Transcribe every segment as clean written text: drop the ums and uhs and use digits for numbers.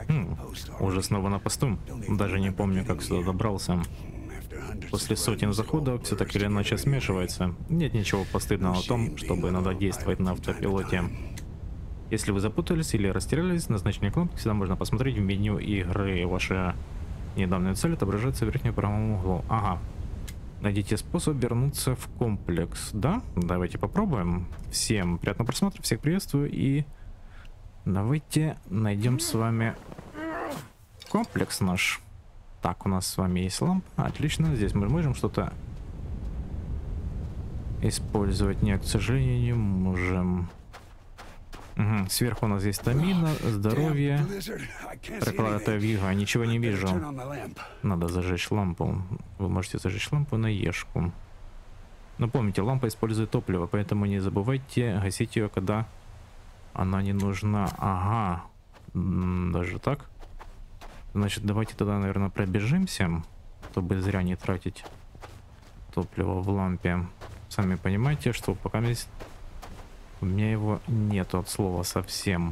Уже снова на посту. Даже не помню, как сюда добрался. После сотен заходов все так или иначе смешивается. Нет ничего постыдного в том, чтобы иногда действовать на автопилоте. Если вы запутались или растерялись, назначение кнопки всегда можно посмотреть в меню игры. Ваша недавняя цель отображается в верхнем правом углу. Ага. Найдите способ вернуться в комплекс. Да? Давайте попробуем. Всем приятного просмотра, всех приветствую и давайте найдем с вами комплекс наш. Так, у нас с вами есть лампа. Отлично. Здесь мы можем что-то использовать. Нет, к сожалению, не можем. Угу. Сверху у нас есть стамина, здоровье. Проклятая вьюга. Ничего не вижу. Надо зажечь лампу. Вы можете зажечь лампу на ешку. Но помните, лампа использует топливо, поэтому не забывайте гасить ее, когда она не нужна. Ага. Даже так? Значит, давайте тогда, наверное, пробежимся, чтобы зря не тратить топливо в лампе. Сами понимаете, что пока здесь у меня его нету от слова совсем.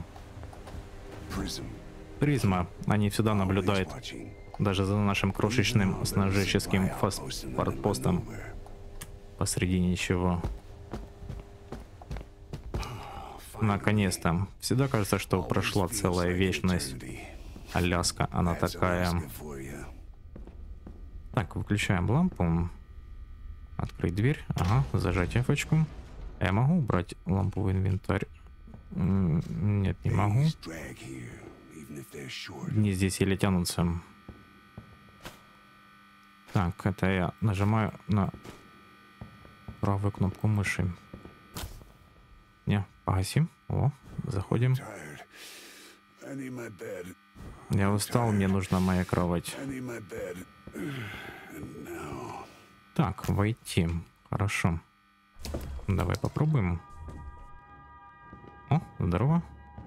Призма. Они всегда наблюдают. Даже за нашим крошечным снабженческим форпостом. Посреди ничего. Наконец-то. Всегда кажется, что прошла целая вечность. Аляска, она такая. Так, выключаем лампу. Открыть дверь. Ага, зажать F-очку. Я могу убрать лампу в инвентарь? Нет, не могу. Дни здесь еле тянутся. Так, это я нажимаю на правую кнопку мыши. Не, погасим. О, заходим. Я устал, мне нужна моя кровать. Так, войти. Хорошо. Давай попробуем. О, здорово.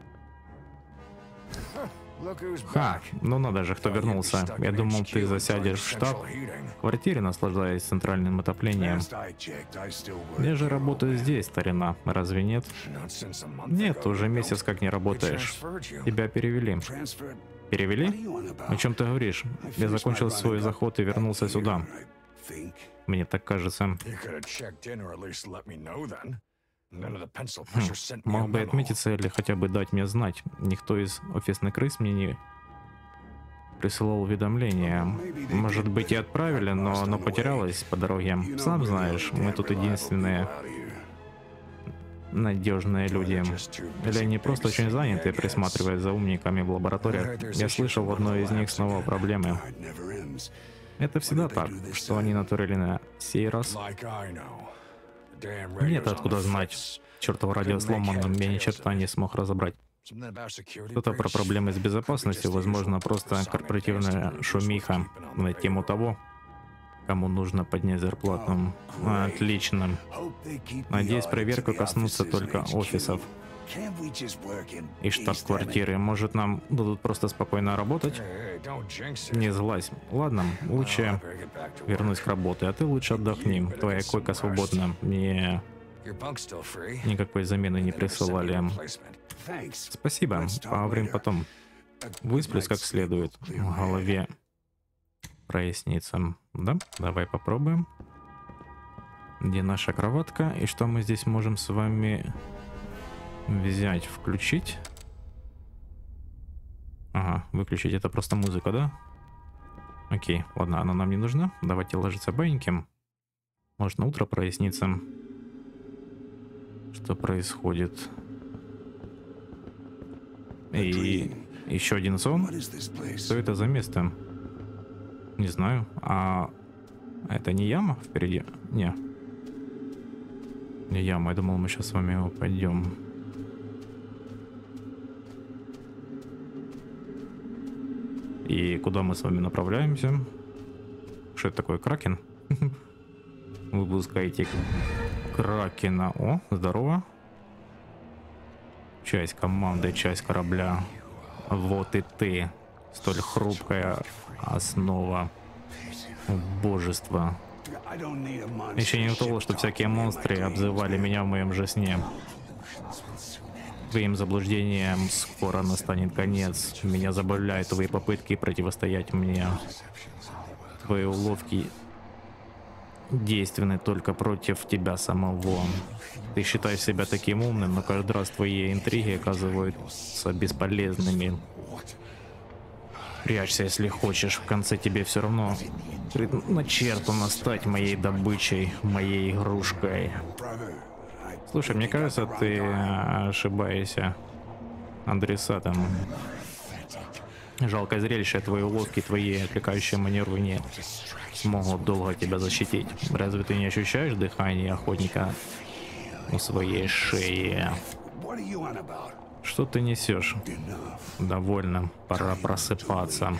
Ха, ну надо же, кто вернулся. Я думал, ты засядешь в штаб в квартире, наслаждаясь центральным отоплением. Я же работаю здесь, старина. Разве нет? Нет, уже месяц как не работаешь. Тебя перевели. Перевели? О чем ты говоришь? Я закончил свой заход и вернулся сюда. Мне так кажется. Мог бы отметиться или хотя бы дать мне знать. Никто из офисных крыс мне не присылал уведомления. Может быть и отправили, но оно потерялось по дороге. Сам знаешь, мы тут единственные надежные люди. Или они просто очень заняты, присматривая за умниками в лабораториях. Я слышал, в одной из них снова проблемы. Это всегда так, что они натворили на сей раз. Нет, откуда знать. Чертов радио сломано, я ни черта не смог разобрать. Что-то про проблемы с безопасностью, возможно, просто корпоративная шумиха на тему того, кому нужно поднять зарплату. Отлично. Надеюсь, проверка коснутся только офисов и штаб-квартиры. Может, нам дадут просто спокойно работать? Не злазь. Ладно, лучше вернусь к работе, а ты лучше отдохни. Твоя койка свободна. Мне никакой замены не присылали. Спасибо. Поговорим потом. Высплюсь как следует. В голове прояснится. Да? Давай попробуем. Где наша кроватка? И что мы здесь можем с вами взять? Включить? Ага, выключить. Это просто музыка, да? Окей, ладно, она нам не нужна. Давайте ложиться баиньким. Может, на утро прояснится, что происходит. И еще один сон. Что это за место? Не знаю. А это не яма впереди? Не. Не яма. Я думал, мы сейчас с вами упадем. И куда мы с вами направляемся? Что это такое? Кракен? Вы выпускаете кракена. О, здорово. Часть команды, часть корабля. Вот и ты. Столь хрупкая основа божества. Еще не готово, что всякие монстры обзывали меня в моем же сне. Твоим заблуждением скоро настанет конец. Меня забавляют твои попытки противостоять мне. Твои уловки действенны только против тебя самого. Ты считаешь себя таким умным, но каждый раз твои интриги оказываются бесполезными. Прячься, если хочешь, в конце тебе все равно предначертано стать моей добычей, моей игрушкой. Слушай, мне кажется, ты ошибаешься адресатом. Жалкое зрелище, твои уловки, твои отвлекающие маневры не смогут долго тебя защитить. Разве ты не ощущаешь дыхание охотника у своей шеи? Что ты несешь? Довольно, пора просыпаться.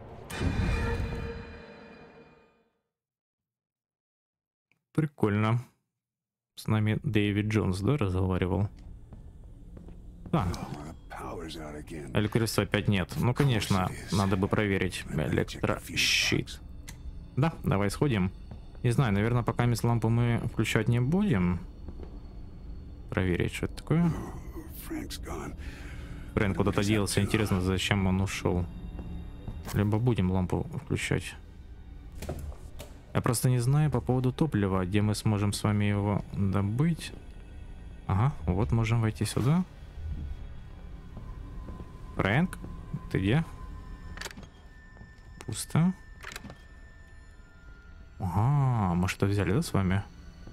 Прикольно. С нами Дэвид Джонс, да, разговаривал? Да. Электричества опять нет. Ну, конечно, надо бы проверить электрощит. Да, давай сходим. Не знаю, наверное, пока лампу мы включать не будем. Проверить, что это такое. Фрэнк куда-то делся. Интересно, зачем он ушел. Либо будем лампу включать. Я просто не знаю по поводу топлива, где мы сможем с вами его добыть. Ага, вот можем войти сюда. Фрэнк, ты где? Пусто. Ага, мы что взяли, да, с вами?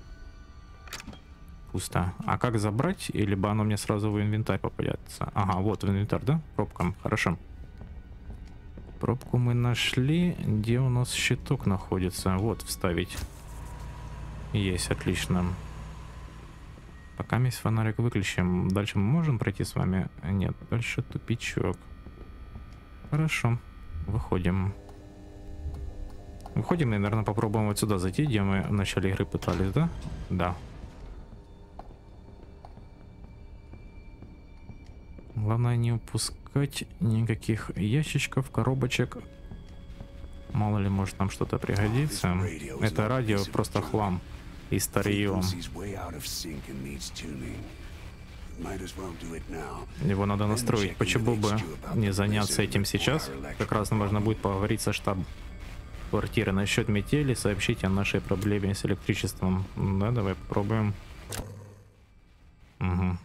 Пусто. А как забрать? Или бы оно мне сразу в инвентарь попадется? Ага, вот в инвентарь, да? Пробка. Хорошо. Пробку мы нашли. Где у нас щиток находится? Вот, вставить. Есть, отлично. Пока весь фонарик выключим. Дальше мы можем пройти с вами? Нет, дальше тупичок. Хорошо. Выходим. Выходим и, наверное, попробуем вот сюда зайти, где мы в начале игры пытались, да? Да. Главное не упускать никаких ящичков, коробочек. Мало ли, может нам что-то пригодится. Это радио просто хлам и старье. Его надо настроить. Почему бы не заняться этим сейчас? Как раз можно будет поговорить со штабом квартиры насчет метели, сообщить о нашей проблеме с электричеством. Да, давай попробуем. Угу.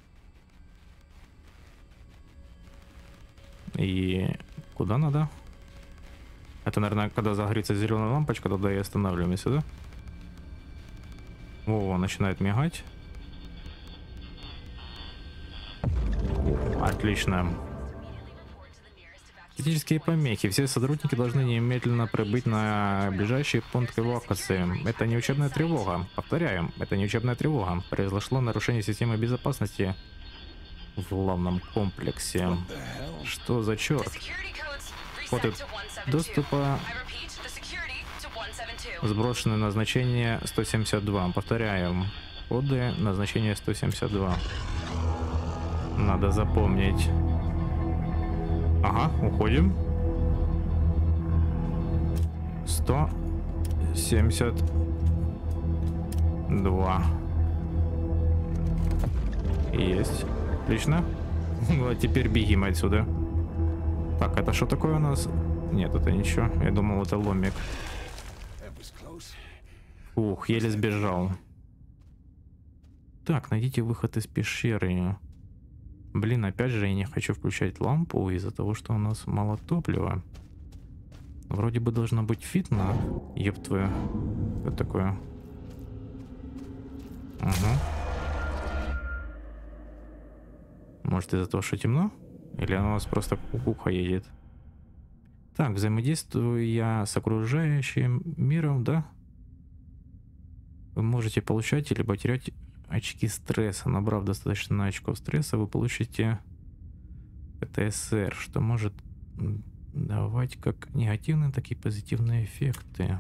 И куда надо? Это, наверное, когда загорится зеленая лампочка, тогда и останавливаемся, да? О, начинает мигать. Отлично. Критические помехи. Все сотрудники должны немедленно прибыть на ближайший пункт эвакуации. Это не учебная тревога. Повторяем, это не учебная тревога. Произошло нарушение системы безопасности в главном комплексе. Что за черт? Коды доступа сброшены на значение 172. Повторяем. Коды на значение 172. Надо запомнить. Ага, уходим. 172. Есть. Отлично. Вот теперь бегим отсюда. Так, это что такое у нас? Нет, это ничего. Я думал, это ломик. Ух, еле сбежал. Так, найдите выход из пещеры. Блин, опять же я не хочу включать лампу из-за того, что у нас мало топлива. Вроде бы должно быть фитно. Еб твою. Что такое? Угу. Может, из-за того, что темно? Или она у нас просто кукуха едет? Так, взаимодействуя с окружающим миром, да? Вы можете получать или потерять очки стресса. Набрав достаточно очков стресса, вы получите ПТСР, что может давать как негативные, так и позитивные эффекты.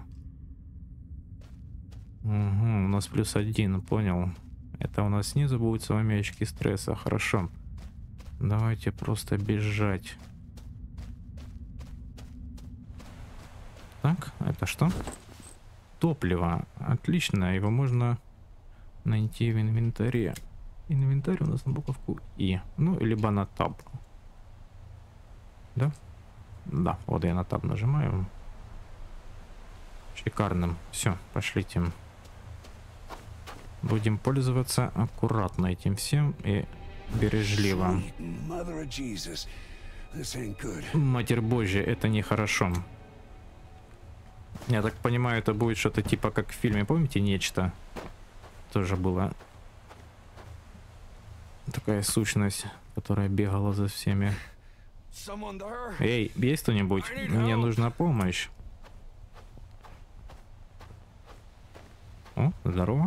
Угу, у нас +1, понял. Это у нас снизу будут с вами очки стресса. Хорошо. Давайте просто бежать. Так, это что? Топливо. Отлично, его можно найти в инвентаре. Инвентарь у нас на буковку И. Ну, либо на таб. Да? Да, вот я на таб нажимаю. Шикарным. Все, пошлите. Будем пользоваться аккуратно этим всем и бережливо. Матерь Божья, это нехорошо. Я так понимаю, это будет что-то типа как в фильме, помните, «Нечто»? Тоже было. Такая сущность, которая бегала за всеми. Эй, есть кто-нибудь? Мне нужна помощь. О, здорово.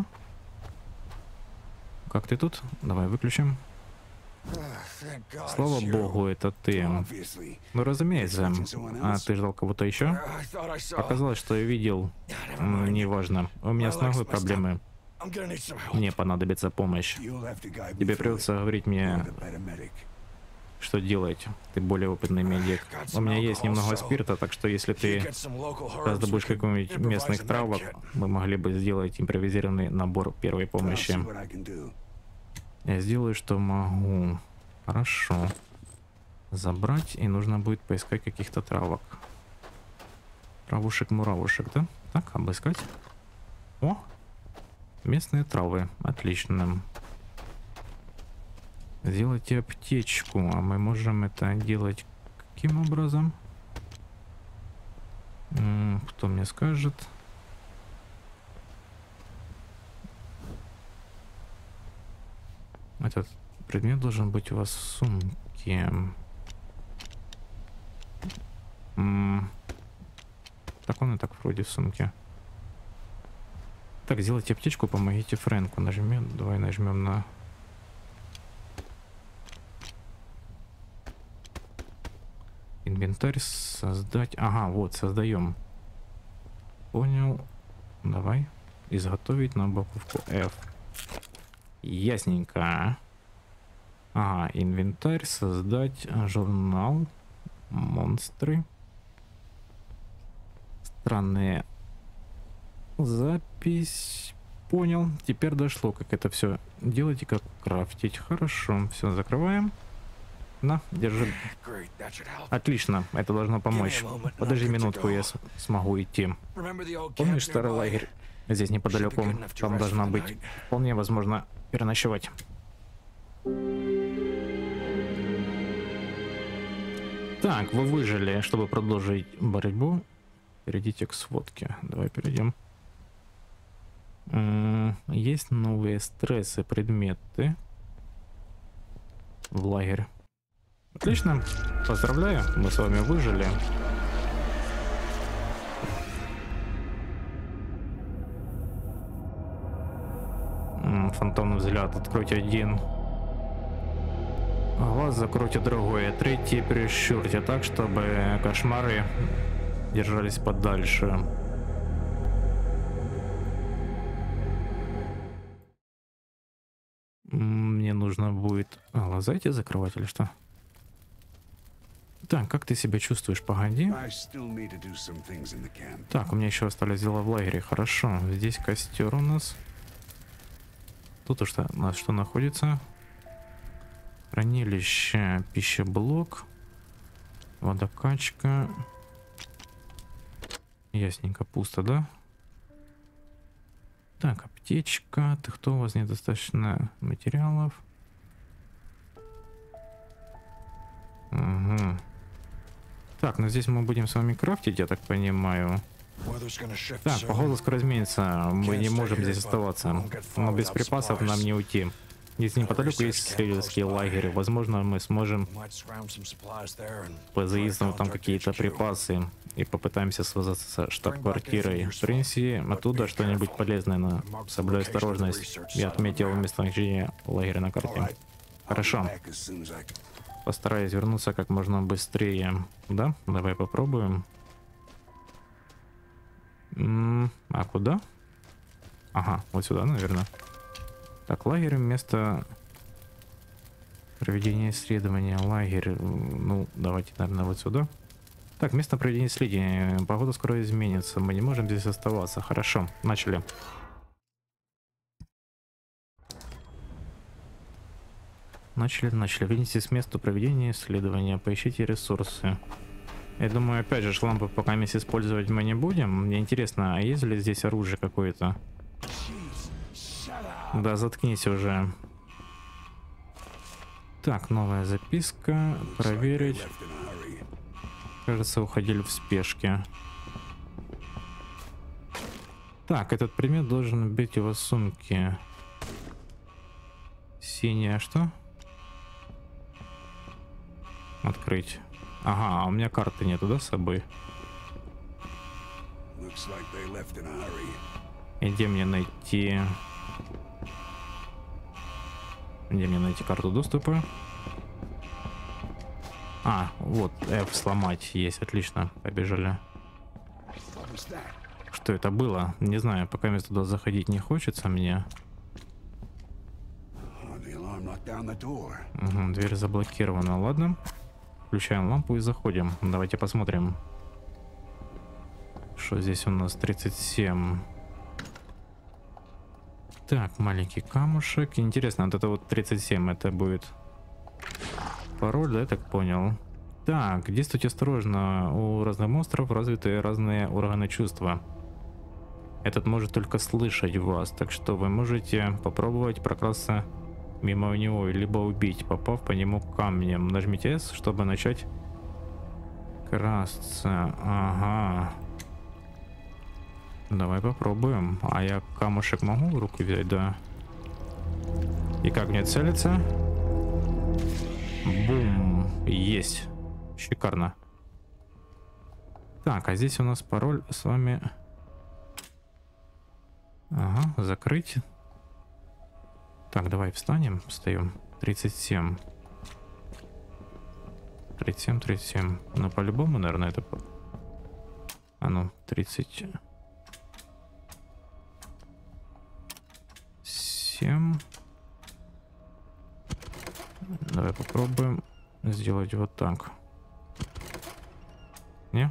Как ты тут? Давай выключим. Слава богу, это ты. Ну, разумеется. А ты ждал кого-то еще? Показалось, что я видел. Неважно. У меня с ногой проблемы. Мне понадобится помощь. Тебе придется говорить мне, что делать. Ты более опытный медик. У меня есть немного спирта, так что если ты раздобудешь какой-нибудь местных травок, мы могли бы сделать импровизированный набор первой помощи. Я сделаю, что могу. Хорошо. Забрать, и нужно будет поискать каких-то травок. Травушек-муравушек, да? Так, обыскать. О! Местные травы. Отлично. Сделайте аптечку. А мы можем это делать каким образом? Кто мне скажет? Этот предмет должен быть у вас в сумке. Так он и так вроде в сумке. Так, сделайте аптечку, помогите Фрэнку. Нажмем, давай нажмем на... Инвентарь создать. Ага, вот, создаем. Понял. Давай. Изготовить на буковку F. Ясненько. Ага, инвентарь, создать журнал. Монстры. Странные. Запись. Понял. Теперь дошло, как это все делать и как крафтить. Хорошо. Все, закрываем. На, держи. Отлично, это должно помочь. Подожди минутку, я смогу идти. Помнишь старый лагерь? Здесь неподалеку. Там должна быть, вполне возможно, переночевать. Так, вы выжили. Чтобы продолжить борьбу, перейдите к сводке. Давай перейдем. Есть новые стрессы, предметы в лагерь. Отлично, поздравляю, мы с вами выжили. Фантомный взгляд, откройте один. Глаз закройте другой, третий прищурьте так, чтобы кошмары держались подальше. Мне нужно будет глаза эти закрывать или что? Так, как ты себя чувствуешь? Погоди. Так, у меня еще остались дела в лагере. Хорошо, здесь костер у нас. Тут у нас что находится? Хранилище, пищеблок, водокачка. Ясненько, пусто, да? Так, аптечка. Ты кто? У вас недостаточно материалов. Угу. Так, ну здесь мы будем с вами крафтить, я так понимаю. Так, погода скоро изменится. Мы не можем здесь оставаться. Но без припасов нам не уйти. Здесь неподалеку есть исследовательский лагерь. Возможно, мы сможем позаимствовать там какие-то припасы и попытаемся связаться со штаб-квартирой. Принеси оттуда что-нибудь полезное, но соблюдай осторожность. Я отметил местонахождение лагеря на карте. Хорошо. Постараюсь вернуться как можно быстрее. Да? Давай попробуем. А куда? Ага, вот сюда, наверное. Так, лагерь, место проведения исследования. Лагерь, ну, давайте, наверное, вот сюда. Так, место проведения исследования. Погода скоро изменится. Мы не можем здесь оставаться. Хорошо, начали. Начали. Видите с места проведения исследования. Поищите ресурсы. Я думаю, опять же, лампы пока использовать мы не будем. Мне интересно, а есть ли здесь оружие какое-то? Да, заткнись уже. Так, новая записка. Проверить. Кажется, уходили в спешке. Так, этот предмет должен быть в его сумке. Синяя что? Открыть. Ага, а у меня карты нету, да, с собой? И где мне найти... Где мне найти карту доступа? А, вот, F сломать есть, отлично, побежали. Что это было? Не знаю, пока мне туда заходить не хочется мне. Угу, дверь заблокирована, ладно. Включаем лампу и заходим. Давайте посмотрим. Что здесь у нас? 37. Так, маленький камушек. Интересно, вот это вот 37, это будет пароль, да, я так понял. Так, действуйте осторожно. У разных монстров развиты разные органы чувства. Этот может только слышать вас, так что вы можете попробовать прокрасться мимо него, либо убить, попав по нему камнем. Нажмите S, чтобы начать красться. Ага. Давай попробуем. А я камушек могу в руку взять, да? И как мне целиться? Бум. Есть. Шикарно. Так, а здесь у нас пароль с вами... Ага, закрыть. Так, давай встанем. Встаем. 37. 37, 37. Ну, по-любому, наверное, это... А ну, 30... 7. Давай попробуем сделать вот так. Не?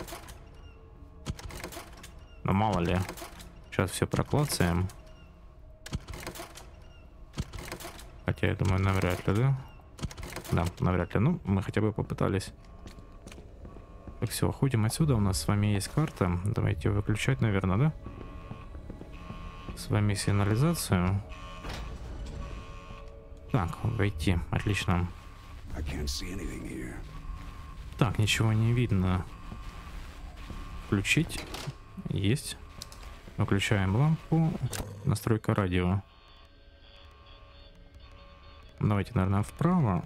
Ну, мало ли. Сейчас все проклацаем. Хотя, я думаю, навряд ли, да? Да, навряд ли. Ну, мы хотя бы попытались. Так, все, уходим отсюда. У нас с вами есть карта. Давайте выключать, наверное, да? С вами сигнализацию. Так, войти. Отлично. Так, ничего не видно. Включить. Есть. Выключаем лампу. Настройка радио. Давайте, наверное, вправо.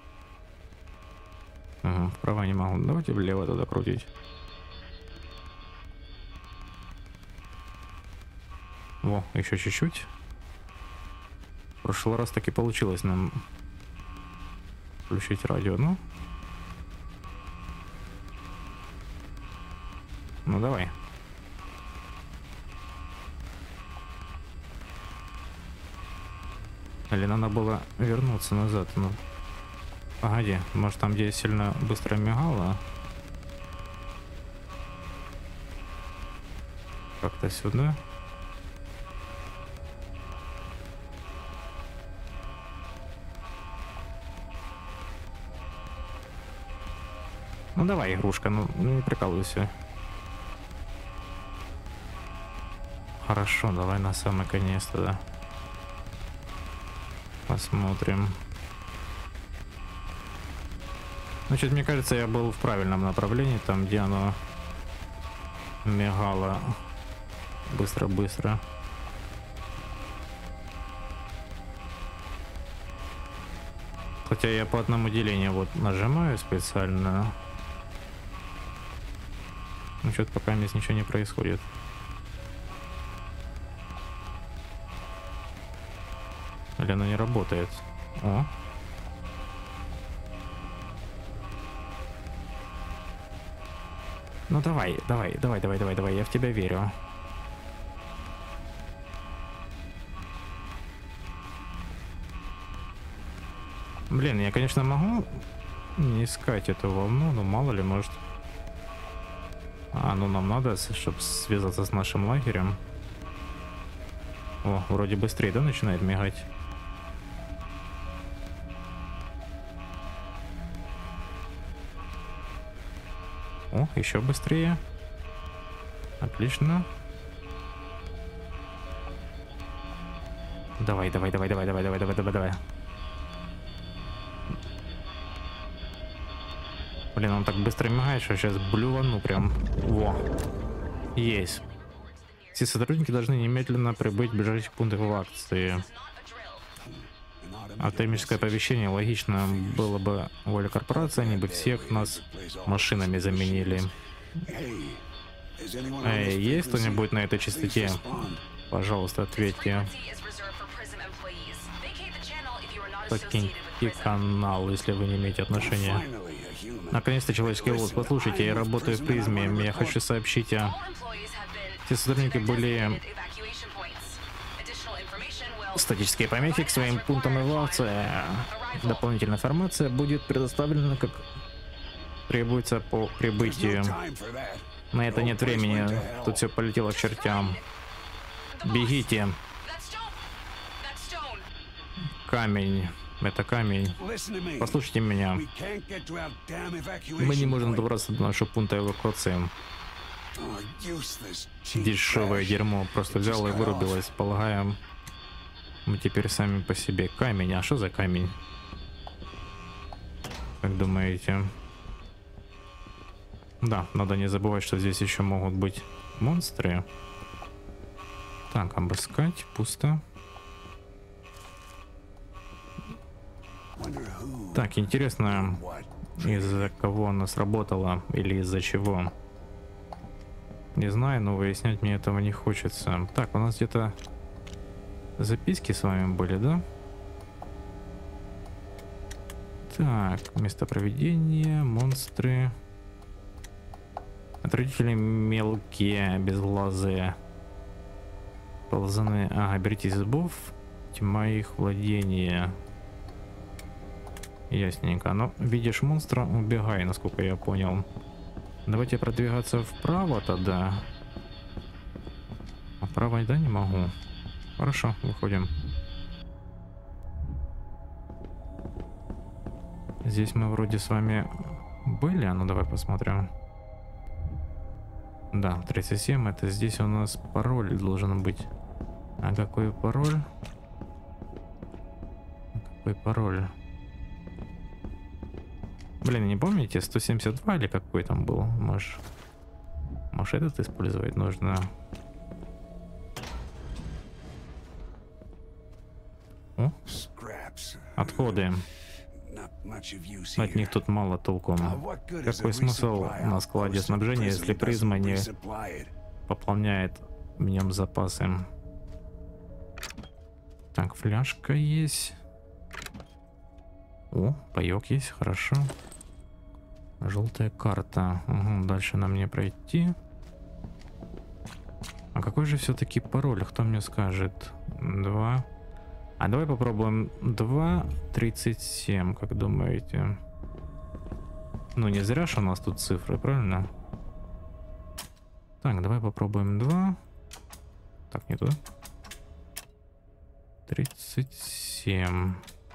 Ага, вправо не могу. Давайте влево туда крутить. Во, еще чуть-чуть. В прошлый раз таки получилось нам включить радио, ну. Ну давай. Или надо было вернуться назад, ну. Погоди, может там где сильно быстро мигало? Как-то сюда. Ну давай, игрушка, ну не прикалывайся. Хорошо, давай на самый конец тогда. Посмотрим. Значит, мне кажется, я был в правильном направлении, там где оно мигало быстро-быстро. Хотя я по одному делению вот нажимаю специально. Ну что-то пока здесь ничего не происходит. Или она не работает? О. Ну давай, я в тебя верю. Блин, я, конечно, могу не искать эту волну, но мало ли, может... А, ну нам надо, чтобы связаться с нашим лагерем. О, вроде быстрее, да, начинает мигать? О, еще быстрее. Отлично. Давай, давай, давай, давай, давай, давай, давай, давай, давай. Блин, он так быстро мигает, что сейчас блювану прям. Во. Есть. Все сотрудники должны немедленно прибыть в ближайший пункт эвакуации. Автоматическое оповещение логично было бы воля корпорации, они бы всех нас машинами заменили. Эй, есть кто-нибудь на этой частоте? Пожалуйста, ответьте. Покиньте канал, если вы не имеете отношения. Наконец-то человеческий голос. Послушайте, я работаю в призме. Я хочу сообщить о... Все сотрудники были... Статические помехи к своим пунктам эвакуации. Дополнительная информация будет предоставлена, как требуется по прибытию. На это нет времени. Тут все полетело к чертям. Бегите. Камень. Это камень. Послушайте меня. Мы не можем добраться до нашего пункта эвакуации. Дешевое дерьмо. Просто взяло и вырубилось. Полагаем, мы теперь сами по себе. Камень. А что за камень? Как думаете? Да, надо не забывать, что здесь еще могут быть монстры. Так, обыскать. Пусто. Так, интересно, из-за кого она сработала или из-за чего? Не знаю, но выяснять мне этого не хочется. Так, у нас где-то записки с вами были, да? Так, место проведения, монстры. Отвратители мелкие, безглазые. Ползаны. Ага, берите из зубов. Тьма их владения. Ясненько. Но видишь монстра, убегай, насколько я понял. Давайте продвигаться вправо тогда. А вправо, да, не могу. Хорошо, выходим. Здесь мы вроде с вами были. А ну давай посмотрим. Да, 37. Это здесь у нас пароль должен быть. А какой пароль? Какой пароль? Блин, не помните? 172 или какой там был? Может этот использовать нужно? О? Отходы. От них тут мало толку. Какой смысл на складе снабжения, если призма не пополняет в нем запасы? Так, фляжка есть. О, паёк есть, хорошо. Желтая карта. Угу, дальше нам не пройти. А какой же все-таки пароль? Кто мне скажет? 2. А давай попробуем 2.37, как думаете? Ну, не зря же у нас тут цифры, правильно? Так, давай попробуем 2. Так, не туда. 37.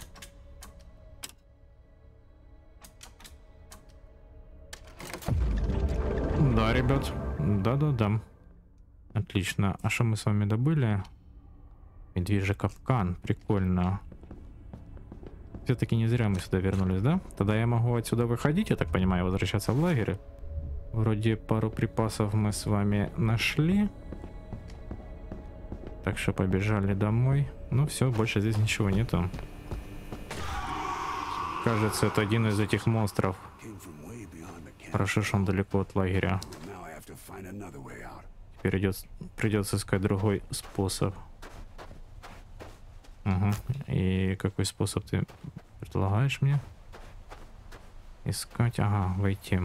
Да, ребят. Да-да-да. Отлично. А что мы с вами добыли? Медвежий капкан. Прикольно. Все-таки не зря мы сюда вернулись, да? Тогда я могу отсюда выходить, я так понимаю, возвращаться в лагерь. Вроде пару припасов мы с вами нашли. Так что побежали домой. Ну все, больше здесь ничего нету. Кажется, это один из этих монстров. Хорошо, что он далеко от лагеря. Теперь придется искать другой способ. Угу. И какой способ ты предлагаешь мне? Искать, ага, войти.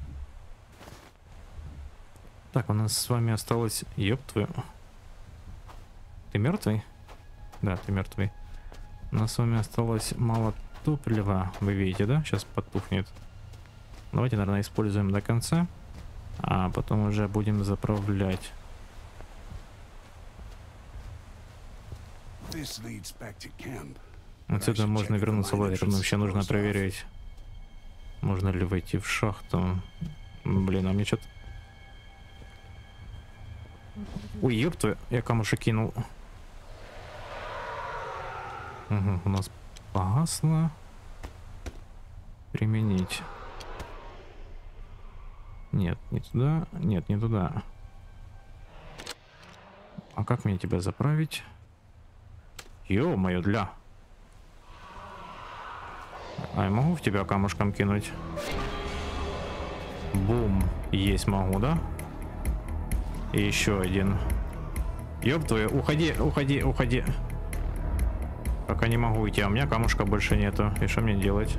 Так, у нас с вами осталось... Ёб твою... Ты мертвый? Да, ты мертвый. У нас с вами осталось мало топлива. Вы видите, да? Сейчас потухнет. Давайте, наверное, используем до конца. А потом уже будем заправлять. Отсюда можно вернуться в лагерь. Но вообще нужно проверить, можно ли войти в шахту. Блин, а мне что-то... Ой, ёпта, я камушек кинул. Угу, у нас погасло. Применить. Нет, не туда. Нет, не туда. А как мне тебя заправить? Ё-моё, для. А я могу в тебя камушком кинуть? Бум. Есть могу, да? И еще один. Ёб твою, уходи, уходи, уходи. Пока не могу уйти, а у меня камушка больше нету. И что мне делать?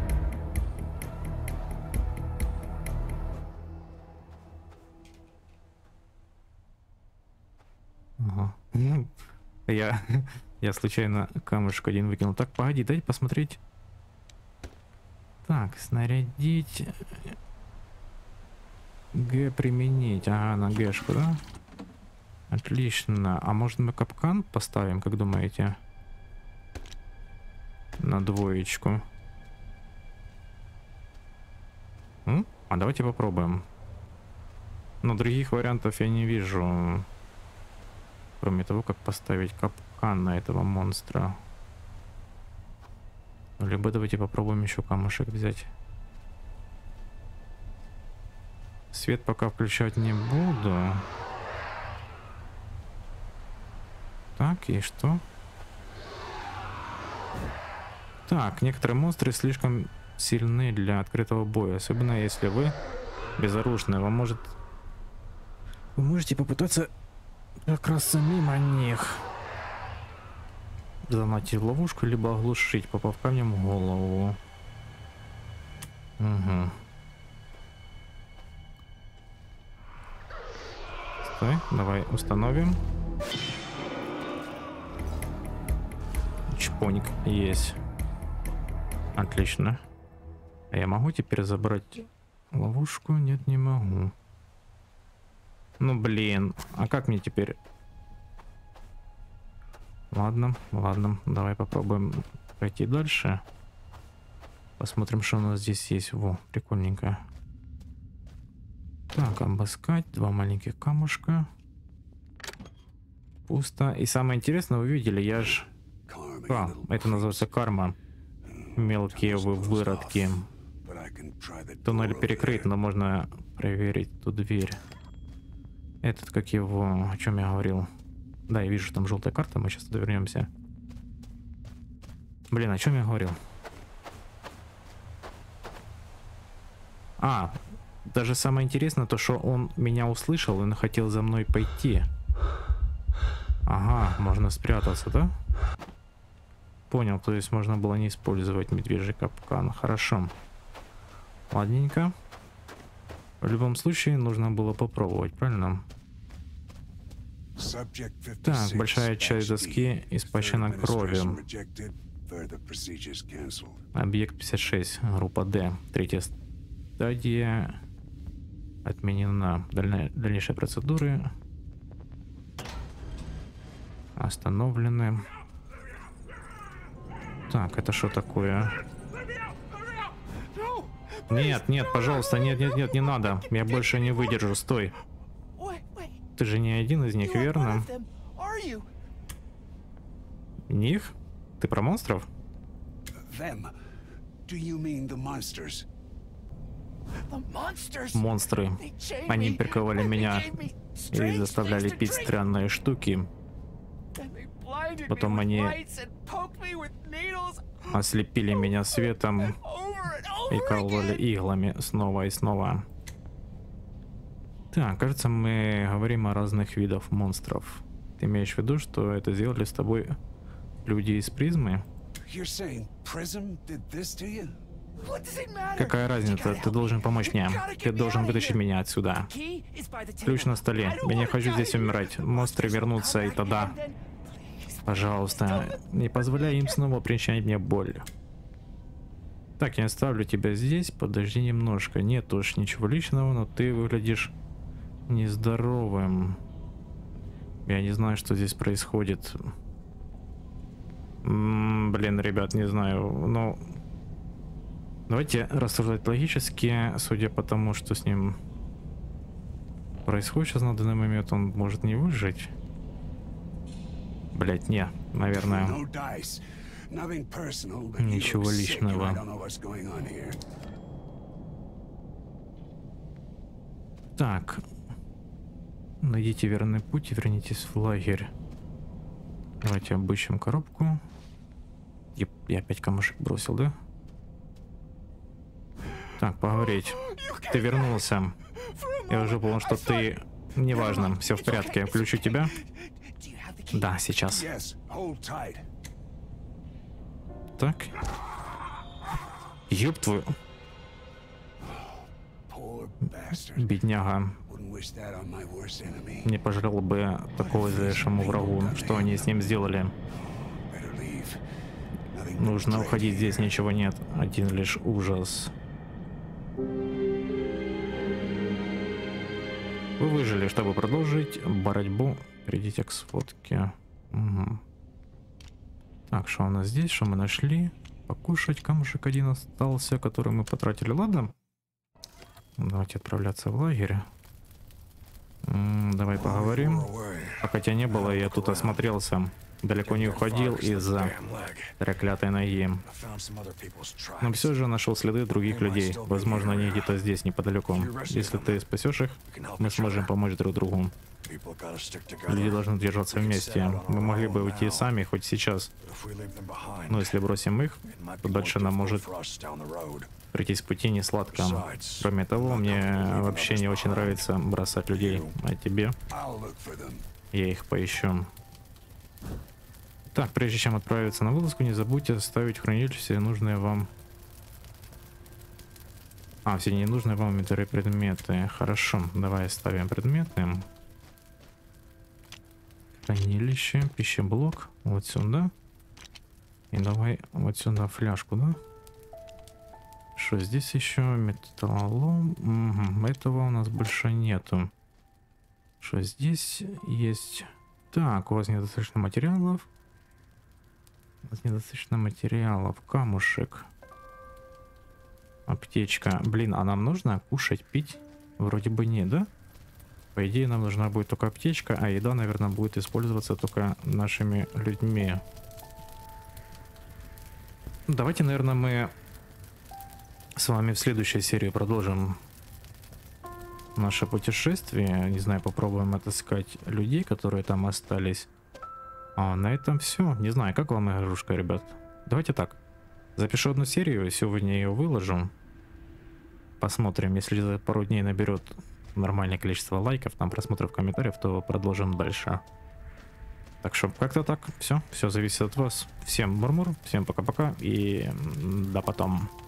Ага. Я случайно камушек один выкинул. Так, погоди, дай посмотреть. Так, снарядить. Г применить. Ага, на Гэшку, да? Отлично. А может мы капкан поставим, как думаете? На двоечку. А давайте попробуем. Но других вариантов я не вижу. Кроме того, как поставить капкан на этого монстра. Либо давайте попробуем еще камушек взять. Свет пока включать не буду. Так, и что? Так, некоторые монстры слишком сильны для открытого боя. Особенно если вы безоружны. Вы можете попытаться прокрасться мимо них. Заманить в ловушку, либо оглушить, попав камнем в голову. Угу. Стой, давай установим. Чпоник есть. Отлично. А я могу теперь забрать ловушку? Нет, не могу. Ну блин, а как мне теперь? Ладно, ладно, давай попробуем пойти дальше. Посмотрим, что у нас здесь есть. Во, прикольненько. Так, обыскать. 2 маленьких камушка. Пусто. И самое интересное, вы видели, я ж... А, это называется карма. Мелкие выродки. Туннель перекрыт, но можно проверить ту дверь. Этот, как его... О чем я говорил? Да, я вижу, там желтая карта, мы сейчас туда вернемся. Блин, о чем я говорил? А, даже самое интересное то, что он меня услышал и он хотел за мной пойти. Ага, можно спрятаться, да? Понял, то есть можно было не использовать медвежий капкан. Хорошо. Ладненько. В любом случае нужно было попробовать, правильно? Так, большая часть доски испачкана кровью. Объект 56, группа D. 3-я стадия отменена. Дальнейшие процедуры остановлены. Так, это что такое? Нет, нет, пожалуйста, нет, нет, нет, не надо. Я больше не выдержу, стой. Ты же не один из них, верно? Них? Ты про монстров? Монстры. Они приковали меня и заставляли пить странные штуки. Потом они ослепили меня светом и кололи иглами снова и снова. Так, кажется, мы говорим о разных видах монстров. Ты имеешь в виду, что это сделали с тобой люди из призмы? Какая разница? Ты должен помочь мне. Ты должен вытащить меня отсюда. Ключ на столе. Я не хочу здесь умирать. Монстры вернутся, и тогда... Пожалуйста, не позволяй им снова причинять мне боль. Так, я оставлю тебя здесь. Подожди немножко. Нет уж ничего личного, но ты выглядишь нездоровым. Я не знаю, что здесь происходит. Блин, ребят, не знаю. Но давайте рассуждать логически, судя по тому, что с ним происходит сейчас на данный момент, он может не выжить. Блять, не, наверное, ничего личного. Так, найдите верный путь и вернитесь в лагерь. Давайте обыщем коробку. Я опять камушек бросил, да? Так, поговорить. Ты вернулся. Я уже понял, что ты... Неважно, все в порядке. Включу тебя. Да, сейчас. Так. Ёб твою. Бедняга. Не пожалел бы такого злейшему врагу. Что они с ним сделали? Нужно уходить, здесь ничего нет. Один лишь ужас. Вы выжили, чтобы продолжить борьбу. Перейдите к сфотке. Угу. Так, что у нас здесь? Что мы нашли? Покушать. Камушек один остался, который мы потратили. Ладно. Давайте отправляться в лагерь. Давай поговорим. Пока тебя не было, я тут осмотрелся. Далеко не уходил из-за треклятой ноги. Но все же нашел следы других людей. Возможно, они где-то здесь, неподалеку. Если ты спасешь их, мы сможем помочь друг другу. Люди должны держаться вместе. Мы могли бы уйти сами, хоть сейчас. Но если бросим их, то дальше нам может прийтись в пути не сладко. Кроме того, мне вообще не очень нравится бросать людей. А тебе? Я их поищу. Так, прежде чем отправиться на вылазку, не забудьте оставить в хранилище все нужные вам... все ненужные вам инвентарь предметы. Хорошо, давай оставим предметы. Хранилище, пищеблок. Вот сюда. И давай вот сюда фляжку, да? Что здесь еще? Металлолом. Угу, этого у нас больше нету. Что здесь есть? Так, у вас недостаточно материалов. У нас недостаточно материалов. Камушек. Аптечка. Блин, а нам нужно кушать, пить? Вроде бы нет, да? По идее, нам нужна будет только аптечка, а еда, наверное, будет использоваться только нашими людьми. Давайте, наверное, мы с вами в следующей серии продолжим наше путешествие. Не знаю, попробуем отыскать людей, которые там остались. А на этом все. Не знаю, как вам игрушка, ребят. Давайте так. Запишу одну серию, сегодня ее выложу. Посмотрим, если за пару дней наберет нормальное количество лайков, там просмотров, комментариев, то продолжим дальше. Так что как-то так. Все зависит от вас. Всем мур-мур, всем пока-пока и до потом.